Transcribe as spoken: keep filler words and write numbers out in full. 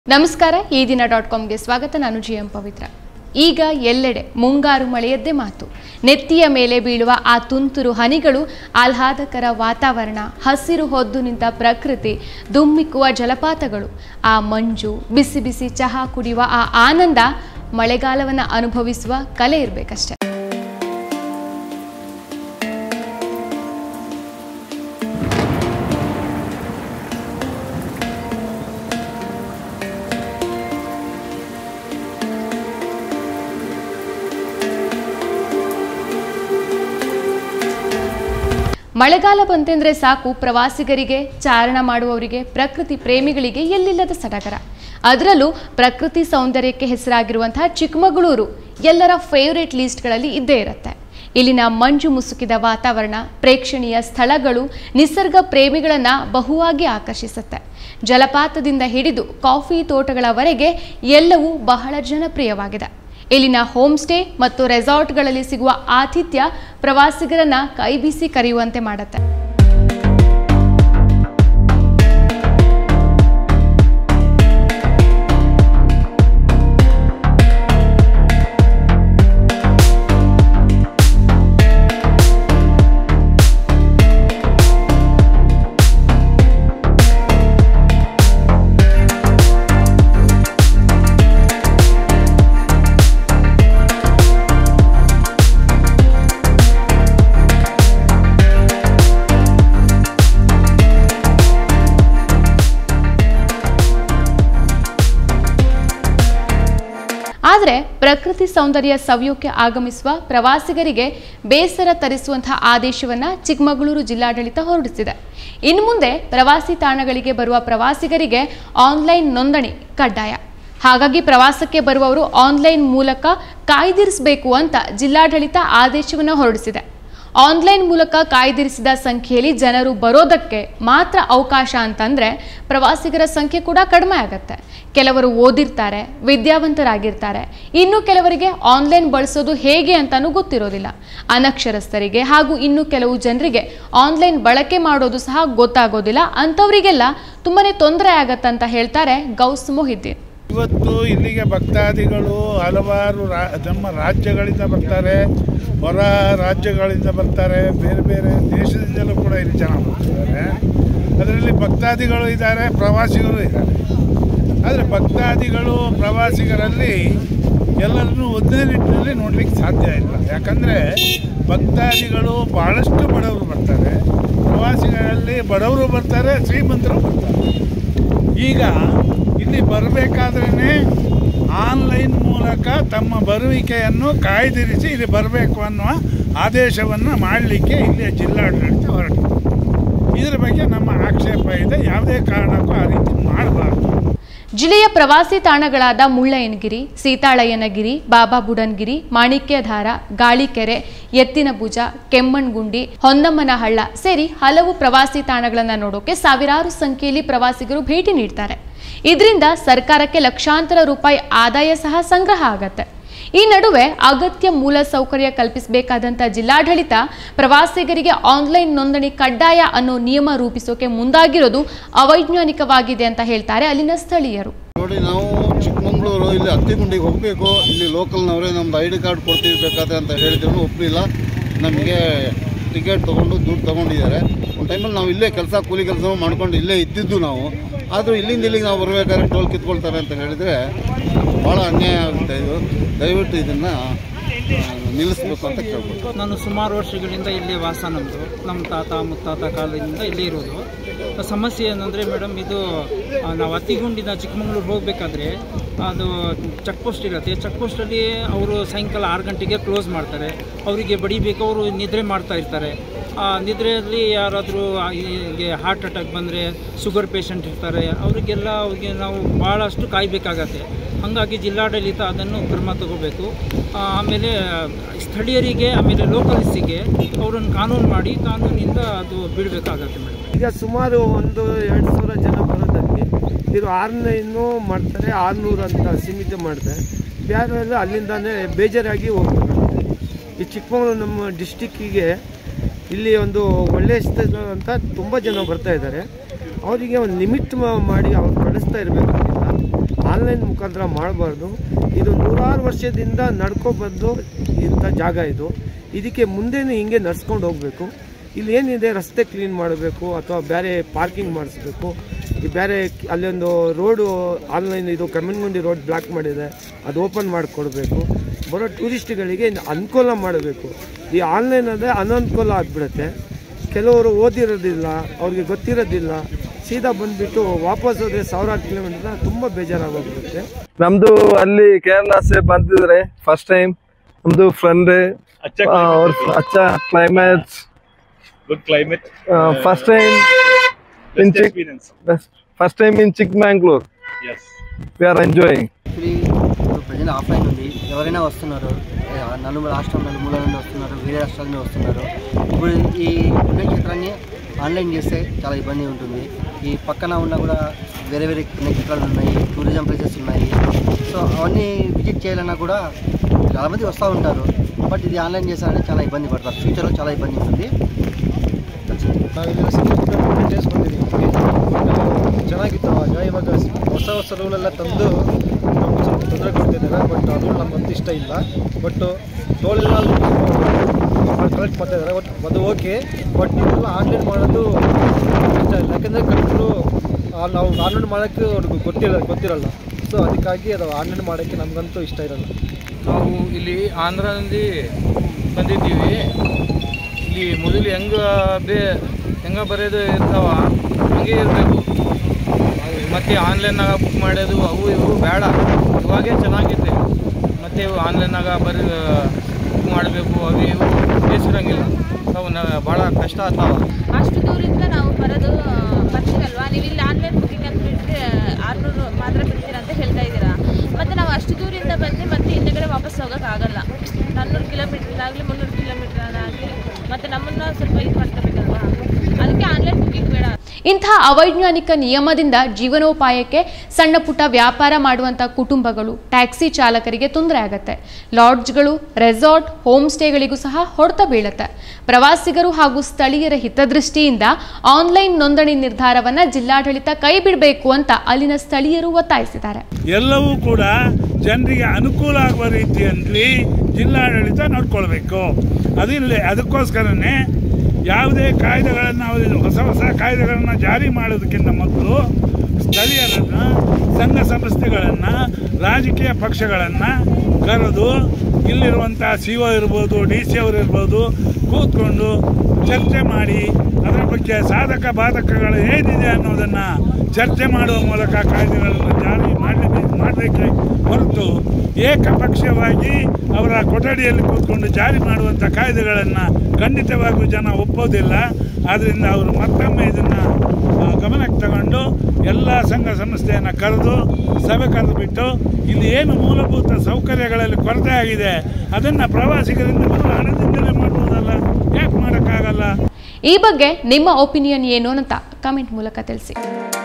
ನಮಸ್ಕಾರ ಈ ದಿನ ಡಾಟ್ ಕಾಮ್ಗೆ ಸ್ವಾಗತ. ನಾನು ಜಿ ಎಂ ಪವಿತ್ರ. ಈಗ ಎಲ್ಲೆಡೆ ಮುಂಗಾರು ಮಳೆಯದ್ದೇ ಮಾತು. ನೆತ್ತಿಯ ಮೇಲೆ ಬೀಳುವ ಆ ತುಂತುರು ಹನಿಗಳು, ಆಹ್ಲಾದಕರ ವಾತಾವರಣ, ಹಸಿರು ಹೊದ್ದು ನಿಂತ ಪ್ರಕೃತಿ, ದುಮ್ಮಿಕ್ಕುವ ಜಲಪಾತಗಳು, ಆ ಮಂಜು, ಬಿಸಿ ಬಿಸಿ ಚಹಾ ಕುಡಿಯುವ ಆ ಆನಂದ, ಮಳೆಗಾಲವನ್ನು ಅನುಭವಿಸುವ ಕಲೆ ಇರಬೇಕಷ್ಟೆ. ಮಳೆಗಾಲ ಬಂತೆಂದ್ರೆ ಸಾಕು, ಪ್ರವಾಸಿಗರಿಗೆ, ಚಾರಣ ಮಾಡುವವರಿಗೆ, ಪ್ರಕೃತಿ ಪ್ರೇಮಿಗಳಿಗೆ ಎಲ್ಲಿಲ್ಲದ ಸಡಗರ. ಅದರಲ್ಲೂ ಪ್ರಕೃತಿ ಸೌಂದರ್ಯಕ್ಕೆ ಹೆಸರಾಗಿರುವಂತಹ ಚಿಕ್ಕಮಗಳೂರು ಎಲ್ಲರ ಫೇವರೇಟ್ ಲಿಸ್ಟ್ಗಳಲ್ಲಿ ಇದ್ದೇ ಇರುತ್ತೆ. ಇಲ್ಲಿನ ಮಂಜು ಮುಸುಕಿದ ವಾತಾವರಣ, ಪ್ರೇಕ್ಷಣೀಯ ಸ್ಥಳಗಳು ನಿಸರ್ಗ ಪ್ರೇಮಿಗಳನ್ನು ಬಹುವಾಗಿ ಆಕರ್ಷಿಸುತ್ತೆ. ಜಲಪಾತದಿಂದ ಹಿಡಿದು ಕಾಫಿ ತೋಟಗಳವರೆಗೆ ಎಲ್ಲವೂ ಬಹಳ ಜನಪ್ರಿಯವಾಗಿದೆ. ಇಲ್ಲಿನ ಹೋಮ್ ಸ್ಟೇ ಮತ್ತು ರೆಸಾರ್ಟ್ಗಳಲ್ಲಿ ಸಿಗುವ ಆತಿಥ್ಯ ಪ್ರವಾಸಿಗರನ್ನ ಕೈಬೀಸಿ ಕರೆಯುವಂತೆ ಮಾಡುತ್ತೆ. ಆದರೆ ಪ್ರಕೃತಿ ಸೌಂದರ್ಯ ಸವಿಯೋಕೆ ಆಗಮಿಸುವ ಪ್ರವಾಸಿಗರಿಗೆ ಬೇಸರ ತರಿಸುವಂತಹ ಆದೇಶವನ್ನ ಚಿಕ್ಕಮಗಳೂರು ಜಿಲ್ಲಾಡಳಿತ ಹೊರಡಿಸಿದೆ. ಇನ್ನು ಮುಂದೆ ಪ್ರವಾಸಿ ತಾಣಗಳಿಗೆ ಬರುವ ಪ್ರವಾಸಿಗರಿಗೆ ಆನ್ಲೈನ್ ನೋಂದಣಿ ಕಡ್ಡಾಯ. ಹಾಗಾಗಿ ಪ್ರವಾಸಕ್ಕೆ ಬರುವವರು ಆನ್ಲೈನ್ ಮೂಲಕ ಕಾಯ್ದಿರಿಸಬೇಕು ಅಂತ ಜಿಲ್ಲಾಡಳಿತ ಆದೇಶವನ್ನು ಹೊರಡಿಸಿದೆ. ಆನ್ಲೈನ್ ಮೂಲಕ ಕಾಯ್ದಿರಿಸಿದ ಸಂಖ್ಯೆಯಲ್ಲಿ ಜನರು ಬರೋದಕ್ಕೆ ಮಾತ್ರ ಅವಕಾಶ ಅಂತಂದ್ರೆ ಪ್ರವಾಸಿಗರ ಸಂಖ್ಯೆ ಕೂಡ ಕಡಿಮೆ ಆಗುತ್ತೆ. ಕೆಲವರು ಓದಿರ್ತಾರೆ, ವಿದ್ಯಾವಂತರಾಗಿರ್ತಾರೆ, ಇನ್ನು ಕೆಲವರಿಗೆ ಆನ್ಲೈನ್ ಬಳಸೋದು ಹೇಗೆ ಅಂತಾನೂ ಗೊತ್ತಿರೋದಿಲ್ಲ. ಅನಕ್ಷರಸ್ಥರಿಗೆ ಹಾಗೂ ಇನ್ನು ಕೆಲವು ಜನರಿಗೆ ಆನ್ಲೈನ್ ಬಳಕೆ ಮಾಡೋದು ಸಹ ಗೊತ್ತಾಗೋದಿಲ್ಲ. ಅಂಥವರಿಗೆಲ್ಲ ತುಂಬಾನೇ ತೊಂದರೆ ಆಗತ್ತಂತ ಹೇಳ್ತಾರೆ ಗೌಸ್ ಮೊಹಿದ್ದೀನ್. ಇವತ್ತು ಇಲ್ಲಿಗೆ ಭಕ್ತಾದಿಗಳು ಹಲವಾರು ರಾ ನಮ್ಮ ರಾಜ್ಯಗಳಿಂದ ಬರ್ತಾರೆ, ಹೊರ ರಾಜ್ಯಗಳಿಂದ ಬರ್ತಾರೆ, ಬೇರೆ ಬೇರೆ ದೇಶದಿಂದಲೂ ಕೂಡ ಇಲ್ಲಿ ಜನ ಬರ್ತಿದ್ದಾರೆ. ಅದರಲ್ಲಿ ಭಕ್ತಾದಿಗಳು ಇದ್ದಾರೆ, ಪ್ರವಾಸಿಗರು ಇದ್ದಾರೆ. ಆದರೆ ಭಕ್ತಾದಿಗಳು ಪ್ರವಾಸಿಗರಲ್ಲಿ ಎಲ್ಲರನ್ನೂ ಒಂದೇ ನಿಟ್ಟಿನಲ್ಲಿ ನೋಡಲಿಕ್ಕೆ ಸಾಧ್ಯ ಇಲ್ಲ. ಯಾಕಂದರೆ ಭಕ್ತಾದಿಗಳು ಭಾಳಷ್ಟು ಬಡವರು ಬರ್ತಾರೆ, ಪ್ರವಾಸಿಗರಲ್ಲಿ ಬಡವರು ಬರ್ತಾರೆ, ಶ್ರೀಮಂತರು ಬರ್ತಾರೆ. ಈಗ ಇಲ್ಲಿ ಬರಬೇಕಾದ್ರೇ ಆನ್ಲೈನ್ ಮೂಲಕ ತಮ್ಮ ಬರುವಿಕೆಯನ್ನು ಕಾಯ್ದಿರಿಸಿ ಇಲ್ಲಿ ಬರಬೇಕು ಅನ್ನುವ ಆದೇಶವನ್ನು ಮಾಡಲಿಕ್ಕೆ ಇಲ್ಲಿ ಜಿಲ್ಲಾಡಳಿತ ಹೊರಟು. ಇದರ ಬಗ್ಗೆ ನಮ್ಮ ಆಕ್ಷೇಪ ಇದೆ. ಯಾವುದೇ ಕಾರಣಕ್ಕೂ ಆ ರೀತಿ ಮಾಡಬಾರ್ದು. ಜಿಲ್ಲೆಯ ಪ್ರವಾಸಿ ತಾಣಗಳಾದ ಮುಳ್ಳಯ್ಯನಗಿರಿ, ಸೀತಾಳಯ್ಯನಗಿರಿ, ಬಾಬಾ ಬುಡನ್ಗಿರಿ, ಮಾಣಿಕ್ಯಧಾರ, ಗಾಳಿಕೆರೆ, ಎತ್ತಿನಭುಜ, ಕೆಮ್ಮಣ್ಗುಂಡಿ, ಹೊನ್ನಮ್ಮನಹಳ್ಳ ಸೇರಿ ಹಲವು ಪ್ರವಾಸಿ ತಾಣಗಳನ್ನು ನೋಡೋಕೆ ಸಾವಿರಾರು ಸಂಖ್ಯೆಯಲ್ಲಿ ಪ್ರವಾಸಿಗರು ಭೇಟಿ ನೀಡ್ತಾರೆ. ಇದರಿಂದ ಸರ್ಕಾರಕ್ಕೆ ಲಕ್ಷಾಂತರ ರೂಪಾಯಿ ಆದಾಯ ಸಹ ಸಂಗ್ರಹ ಆಗತ್ತೆ. ಈ ನಡುವೆ ಅಗತ್ಯ ಮೂಲ ಸೌಕರ್ಯ ಕಲ್ಪಿಸಬೇಕಾದಂಥ ಜಿಲ್ಲಾಡಳಿತ ಪ್ರವಾಸಿಗರಿಗೆ ಆನ್ಲೈನ್ ನೋಂದಣಿ ಕಡ್ಡಾಯ ಅನ್ನೋ ನಿಯಮ ರೂಪಿಸೋಕೆ ಮುಂದಾಗಿರೋದು ಅವೈಜ್ಞಾನಿಕವಾಗಿದೆ ಅಂತ ಹೇಳ್ತಾರೆ ಅಲ್ಲಿನ ಸ್ಥಳೀಯರು. ನೋಡಿ, ನಾವು ಚಿಕ್ಕಮಗಳೂರು ಇಲ್ಲಿ ಹತ್ತಿಗುಂಡಿಗೆ ಹೋಗಬೇಕು, ಇಲ್ಲಿ ಲೋಕಲ್ನವರೇ ನಮ್ದು ಐ ಡಿ ಕಾರ್ಡ್ ಕೊಡ್ತಿರ್ಬೇಕಾದ್ರೆ ಅಂತ ಹೇಳಿದ್ರು ಒಪ್ಪಲಿಲ್ಲ. ನಮಗೆ ಟಿಕೆಟ್ ತೊಗೊಂಡು ದುಡ್ಡು ತೊಗೊಂಡಿದ್ದಾರೆ. ಒಂದು ಟೈಮಲ್ಲಿ ನಾವು ಇಲ್ಲೇ ಕೆಲಸ ಕೂಲಿ ಕೆಲಸ ಮಾಡ್ಕೊಂಡು ಇಲ್ಲೇ ಇದ್ದಿದ್ದು ನಾವು. ಆದರೂ ಇಲ್ಲಿಂದ ಇಲ್ಲಿಗೆ ನಾವು ಬರಬೇಕಾದ್ರೆ ಟೋಲ್ ಕಿತ್ಕೊಳ್ತಾರೆ ಅಂತ ಹೇಳಿದರೆ ಭಾಳ ಅನ್ಯಾಯ ಆಗುತ್ತೆ. ಇದು ದಯವಿಟ್ಟು ಇದನ್ನು ನಿಲ್ಲಿಸ್ಬೇಕು ಅಂತ ಕೇಳ್ಬೋದು. ನಾನು ಸುಮಾರು ವರ್ಷಗಳಿಂದ ಇಲ್ಲಿ ವಾಸ, ನಮ್ಮದು ನಮ್ಮ ತಾತ ಮುತ್ತಾತ ಕಾಲದಿಂದ ಇಲ್ಲೇ ಇರೋದು. ಸಮಸ್ಯೆ ಏನಂದರೆ ಮೇಡಮ್, ಇದು ನಾವು ಹತ್ತಿಗುಂಡಿನ ಚಿಕ್ಕಮಗಳೂರು ಹೋಗಬೇಕಾದ್ರೆ ಅದು ಚೆಕ್ ಪೋಸ್ಟ್ ಇರುತ್ತೆ. ಚೆಕ್ ಪೋಸ್ಟಲ್ಲಿ ಅವರು ಸಾಯಂಕಾಲ ಆರು ಗಂಟೆಗೆ ಕ್ಲೋಸ್ ಮಾಡ್ತಾರೆ. ಅವರಿಗೆ ಬಡಿಬೇಕು, ಅವರು ನಿದ್ರೆ ಮಾಡ್ತಾ ಇರ್ತಾರೆ. ಆ ನಿದ್ರೆಯಲ್ಲಿ ಯಾರಾದರೂ ಹೀಗೆ ಹಾರ್ಟ್ ಅಟ್ಯಾಕ್ ಬಂದರೆ, ಶುಗರ್ ಪೇಷಂಟ್ ಇರ್ತಾರೆ, ಅವರಿಗೆಲ್ಲ ಅವ್ರಿಗೆ ನಾವು ಭಾಳಷ್ಟು ಕಾಯಬೇಕಾಗತ್ತೆ. ಹಾಗಾಗಿ ಜಿಲ್ಲಾಡಳಿತ ಅದನ್ನು ಕ್ರಮ ತಗೋಬೇಕು. ಆಮೇಲೆ ಸ್ಥಳೀಯರಿಗೆ, ಆಮೇಲೆ ಲೋಕಲ್ಸಿಗೆ ಅವರನ್ನು ಕಾನೂನು ಮಾಡಿ ಕಾನೂನಿಂದ ಅದು ಬಿಡಬೇಕಾಗತ್ತೆ ಮೇಡಮ್. ಈಗ ಸುಮಾರು ಒಂದು ಎರಡು ಸಾವಿರ ಜನ ಬರೋದಕ್ಕೆ ಇದು ಆನ್ಲೈನು ಮಾಡ್ತಾರೆ, ಆರುನೂರು ಅಂತ ಸೀಮಿತ ಮಾಡ್ತಾರೆ. ಬೇರೆ ಅಲ್ಲಿಂದಾನೇ ಬೇಜಾರಾಗಿ ಹೋಗ್ತಾರೆ. ಈ ಚಿಕ್ಕಮಗಳೂರು ನಮ್ಮ ಡಿಸ್ಟಿಕ್ಕಿಗೆ ಇಲ್ಲಿ ಒಂದು ಒಳ್ಳೆಯ ಸ್ಥಳ ಅಂತ ತುಂಬ ಜನ ಬರ್ತಾ ಇದ್ದಾರೆ. ಅವರಿಗೆ ಒಂದು ಲಿಮಿಟ್ ಮಾಡಿ ಅವ್ರು ಕಳಿಸ್ತಾ ಇರಬೇಕಾಗಿಲ್ಲ. ಆನ್ಲೈನ್ ಮುಖಾಂತರ ಮಾಡಬಾರ್ದು. ಇದು ನೂರಾರು ವರ್ಷದಿಂದ ನಡ್ಕೊಬಂದು ಇಂಥ ಜಾಗ ಇದು. ಇದಕ್ಕೆ ಮುಂದೆನೂ ಹಿಂಗೆ ನಡ್ಸ್ಕೊಂಡು ಹೋಗಬೇಕು. ಇಲ್ಲಿ ಏನಿದೆ, ರಸ್ತೆ ಕ್ಲೀನ್ ಮಾಡಬೇಕು ಅಥವಾ ಬೇರೆ ಪಾರ್ಕಿಂಗ್ ಮಾಡಿಸ್ಬೇಕು. ಈ ಬೇರೆ ಅಲ್ಲೊಂದು ರೋಡು ಆನ್ಲೈನ್ ಇದು ಕಮ್ಮನಗುಂಡಿ ರೋಡ್ ಬ್ಲಾಕ್ ಮಾಡಿದೆ, ಅದು ಓಪನ್ ಮಾಡಿಕೊಡ್ಬೇಕು. ಬರೋ ಟೂರಿಸ್ಟ್ಗಳಿಗೆ ಅನುಕೂಲ ಮಾಡಬೇಕು. ಈ ಆನ್ಲೈನ್ ಅಂದರೆ ಅನನುಕೂಲ ಆಗಿಬಿಡುತ್ತೆ. ಕೆಲವರು ಓದಿರೋದಿಲ್ಲ, ಅವ್ರಿಗೆ ಗೊತ್ತಿರೋದಿಲ್ಲ, ಸೀದಾ ಬಂದುಬಿಟ್ಟು ವಾಪಸ್ ಹೋದರೆ ಸಾವಿರಾರು ಕಿಲೋಮೀಟರ್ ತುಂಬ ಬೇಜಾರಾಗೋಗ್ಬಿಡುತ್ತೆ. ನಮ್ಮದು ಅಲ್ಲಿ ಕೇರಳ ಸೆ ಬಂದಿದ್ರೆ ಫಸ್ಟ್ ಟೈಮ್. ನಮ್ಮದು ಫ್ರೆಂಡ್ और अच्छा climate, good climate, uh, first time best in experience, best, first time in Chikmagalur. yes, we are enjoying. actually present offline ఉంది. ఎవరైనా వస్తున్నారు, నలుగురు రాష్ట్రం నలుమూల నుండి వస్తున్నారు, వేరే రాష్ట్రాల నుండి వస్తున్నారు. ఇప్పుడు ఈ పుణ్యక్షేత్రాన్ని ఆన్లైన్ చేస్తే చాలా ఇబ్బంది ఉంటుంది. ఈ పక్కన ఉన్న కూడా వేరే వేరే పుణ్యక్షేత్రాలు ఉన్నాయి, టూరిజం ప్లేసెస్ ఉన్నాయి. సో అవన్నీ విజిట్ చేయాలన్నా కూడా చాలామంది వస్తూ ఉంటారు. బట్ ఇది ఆన్లైన్ చేశారంటే చాలా ఇబ్బంది పడతారు. ఫ్యూచర్లో చాలా ఇబ్బంది ఉంటుంది. ಚೆನ್ನಾಗಿತ್ತು ಆವಾಗ. ಇವಾಗ ಹೊಸ ಹೊಸ ರೂಲೆಲ್ಲ ತಂದು ನಮ್ಗೆ ಸ್ವಲ್ಪ ತೊಂದರೆ ಕೊಡ್ತಿದ್ದಾರೆ. ಬಟ್ ಅದು ನಮಗಂತೂ ಇಷ್ಟ ಇಲ್ಲ. ಬಟ್ ಟೋಲೆಲ್ಲ ಕಲೆಕ್ಟ್ ಮಾಡ್ತಾ ಇದ್ದಾರೆ. ಬಟ್ ಅದು ಓಕೆ. ಬಟ್ ಇದೆಲ್ಲ ಆನ್ಲೈನ್ ಮಾಡೋದು ಇಷ್ಟ ಇಲ್ಲ. ಯಾಕೆಂದರೆ ಕಲೆಕ್ಟ್ರು ನಾವು ಆನ್ಲೈನ್ ಮಾಡೋಕ್ಕೆ ಅವ್ರಿಗೆ ಗೊತ್ತಿರ ಗೊತ್ತಿರಲ್ಲ. ಸೊ ಅದಕ್ಕಾಗಿ ಅದು ಆನ್ಲೈನ್ ಮಾಡೋಕ್ಕೆ ನಮಗಂತೂ ಇಷ್ಟ ಇರಲ್ಲ. ನಾವು ಇಲ್ಲಿ ಆಂಧ್ರದಲ್ಲಿ ಬಂದಿದ್ದೀವಿ. ಇಲ್ಲಿ ಮೊದಲು ಹೆಂಗೆ ಬೇ ಹೆಂಗೆ ಬರೆಯೋದು ಇರ್ತಾವ ಹಂಗೆ ಇರಬೇಕು. ಮತ್ತು ಆನ್ಲೈನಾಗ ಬುಕ್ ಮಾಡೋದು ಅವು ಇವು ಬೇಡ. ಇವಾಗೇ ಚೆನ್ನಾಗಿದೆ. ಮತ್ತು ಆನ್ಲೈನಾಗ ಬರೀ ಬುಕ್ ಮಾಡಬೇಕು, ಅವು ಇವು ಬೇಸಿರಂಗಿಲ್ಲ. ಅವು ಭಾಳ ಕಷ್ಟ ಆಗ್ತಾವ. ಅಷ್ಟು ದೂರದಿಂದ ನಾವು ಬರೋದು ಬರ್ತೀವಲ್ವಾ, ನೀವು ಇಲ್ಲಿ ಆನ್ಲೈನ್ ಬುಕ್ಕಿಂಗ್ ಅಂತ ಬಿಟ್ಟರೆ ಆರುನೂರು ಮಾತ್ರ ಬಿಡ್ತೀರ ಅಂತ ಹೇಳ್ತಾ ಇದ್ದೀರಾ. ಮತ್ತು ನಾವು ಅಷ್ಟು ದೂರದಿಂದ ಬಂದು ಮತ್ತೆ ಹಿಂದೆಗಡೆ ವಾಪಸ್ ಹೋಗೋಕ್ಕಾಗಲ್ಲ. ನಾನ್ನೂರು ಕಿಲೋಮೀಟರ್ ಆಗಲಿ ಮುನ್ನೂರು ಕಿಲೋಮೀಟರ್ ಆಗಲಿ ಮತ್ತು ನಮ್ಮನ್ನು ಸ್ವಲ್ಪ ಇದು ಮಾಡ್ಕೋಬೇಕಲ್ವಾ, ಅದಕ್ಕೆ ಆನ್ಲೈನ್ ಬುಕ್ಕಿಂಗ್ ಬೇಡ. ಇಂಥ ಅವೈಜ್ಞಾನಿಕ ನಿಯಮದಿಂದ ಜೀವನೋಪಾಯಕ್ಕೆ ಸಣ್ಣ ಪುಟ್ಟ ವ್ಯಾಪಾರ ಮಾಡುವಂಥ ಕುಟುಂಬಗಳು, ಟ್ಯಾಕ್ಸಿ ಚಾಲಕರಿಗೆ ತೊಂದರೆ ಆಗುತ್ತೆ. ಲಾಡ್ಜ್ಗಳು, ರೆಸಾರ್ಟ್, ಹೋಮ್ ಸ್ಟೇಗಳಿಗೂ ಸಹ ಹೊಡೆತ ಬೀಳುತ್ತೆ. ಪ್ರವಾಸಿಗರು ಹಾಗೂ ಸ್ಥಳೀಯರ ಹಿತದೃಷ್ಟಿಯಿಂದ ಆನ್ಲೈನ್ ನೋಂದಣಿ ನಿರ್ಧಾರವನ್ನು ಜಿಲ್ಲಾಡಳಿತ ಕೈ ಬಿಡಬೇಕು ಅಂತ ಅಲ್ಲಿನ ಸ್ಥಳೀಯರು ಒತ್ತಾಯಿಸಿದ್ದಾರೆ. ಎಲ್ಲವೂ ಕೂಡ ಜನರಿಗೆ ಅನುಕೂಲ ಆಗುವ ರೀತಿಯಲ್ಲಿ ಜಿಲ್ಲಾಡಳಿತ ನೋಡ್ಕೊಳ್ಬೇಕು. ಅದಿಲ್ಲ, ಅದಕ್ಕೋಸ್ಕರನೇ ಯಾವುದೇ ಕಾಯ್ದೆಗಳನ್ನು ಹೊಸ ಹೊಸ ಕಾಯ್ದೆಗಳನ್ನು ಜಾರಿ ಮಾಡೋದಕ್ಕಿಂತ ಮೊದಲು ಸ್ಥಳೀಯರನ್ನು, ಸಂಘ ಸಂಸ್ಥೆಗಳನ್ನು, ರಾಜಕೀಯ ಪಕ್ಷಗಳನ್ನು ಕರೆದು ಇಲ್ಲಿರುವಂಥ ಸಿ ಒ ಇರ್ಬೋದು, ಡಿ ಸಿ ಅವರು ಇರ್ಬೋದು, ಕೂತ್ಕೊಂಡು ಚರ್ಚೆ ಮಾಡಿ ಅದರ ಬಗ್ಗೆ ಸಾಧಕ ಬಾಧಕಗಳು ಏನಿದೆ ಅನ್ನೋದನ್ನು ಚರ್ಚೆ ಮಾಡುವ ಮೂಲಕ ಕಾಯ್ದೆಗಳನ್ನು ಜಾರಿ ಮಾಡಲೇಬೇಕು ಮಾಡಬೇಕೆ ಹೊರತು ಏಕಪಕ್ಷವಾಗಿ ಅವರ ಕೊಠಡಿಯಲ್ಲಿ ಕೂತ್ಕೊಂಡು ಜಾರಿ ಮಾಡುವಂಥ ಕಾಯ್ದೆಗಳನ್ನು ಖಂಡಿತವಾಗಿಯೂ ಜನ ಒಪ್ಪೋದಿಲ್ಲ. ಆದ್ದರಿಂದ ಅವರು ಮತ್ತೊಮ್ಮೆ ಇದನ್ನು ಗಮನಕ್ಕೆ ತಗೊಂಡು ಎಲ್ಲ ಸಂಘ ಸಂಸ್ಥೆಯನ್ನು ಕರೆದು ಸಭೆ ಕರೆದು ಬಿಟ್ಟು ಇಲ್ಲಿ ಏನು ಮೂಲಭೂತ ಸೌಕರ್ಯಗಳಲ್ಲಿ ಕೊರತೆ ಆಗಿದೆ ಅದನ್ನು ಪ್ರವಾಸಿಗರಿಂದ ಬರುವ ಹಣದಿಂದಲೇ ಮಾಡ್ಬೋದಲ್ಲ, ಯಾಕೆ ಮಾಡೋಕ್ಕಾಗಲ್ಲ? ಈ ಬಗ್ಗೆ ನಿಮ್ಮ ಒಪಿನಿಯನ್ ಏನು ಅಂತ ಕಮೆಂಟ್ ಮೂಲಕ ತಿಳಿಸಿ.